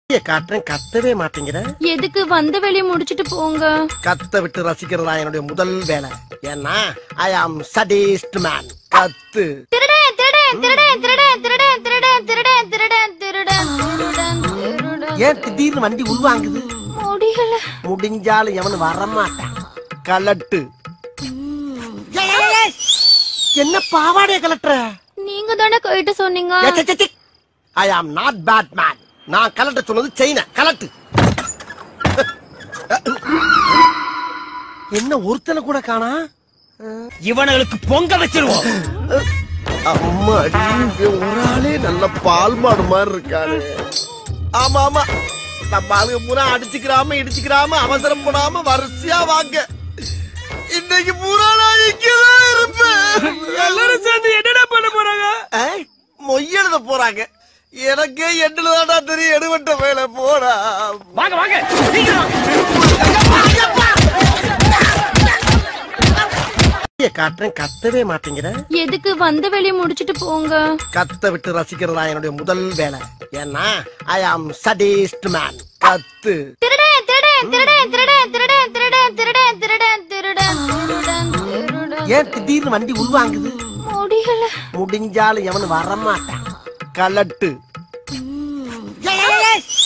காட்டுறேன், கத்தவே மாட்டேங்கிற. எதுக்கு வந்த வேலையை முடிச்சிட்டு போங்க. கத்த விட்டு ரசிக்கிறதா என்னுடைய முதல் வேலை. ஏன்னா ஐ ஆம் சடிஸ்ட் மேன். கத்து. திருடன் திருடன் திருடன் திருடன் திருடன் திருடன் திருடன் திருடன் திருடன் திருடன் திருடன். ஏன் திடீர்னு வண்டி உள்வாங்குது? முடியல. முடிஞ்சாலும் எவனு வரமாட்டான். கலட்டு. என்ன பாவாடைய கலட்டுற? நீங்க தானே கைட்ட சொன்னீங்க. ஐ ஆம் நாட் பேட் மேன். நான் கலட்ட சொன்னது செயின. கலட்டு. என்ன ஒருத்தனை கூட காணா? இவனுக்கு பொங்க வச்சிருவோம். அம்மாடி, ஒரு ஆளே நல்ல பால் மாடு மாதிரி இருக்காரு. ஆமா ஆமா, நம்ம ஆளுங்க பூரா அடிச்சுக்கிறாம இடிச்சுக்கிறாம அவசரம் போடாம வரிசையா வாங்க. இன்னைக்கு பூரா நான் இங்கதான் இருப்பேன். எல்லாரும் சேர்ந்து என்னடா பண்ண போறாங்க? மொய்யெழுத போறாங்க. எனக்கே எண்ணுலதாடா தெரியும். எடுவட்ட வேலை போடா. வாங்க வாங்க சீக்கிரம். காட்டுறேன், கத்தவே மாட்டேங்கிற. எதுக்கு வந்த வேலையை முடிச்சிட்டு போங்க. கத்த விட்டு ரசிக்கிறதா என்னுடைய முதல் வேலை. ஏன்னா ஐ ஆம் சடிஸ்ட் மேன். கத்து. திருடன் திருடன் திருடன் திருடன் திருடன் திருடன் திருடன் திருடன் திருடன் திருடன் திருடன். ஏன் திடீர்னு வண்டி உள்வாங்குது? முடியல. முடிஞ்சாலும் எவனு வரமாட்டான். கலட்டு.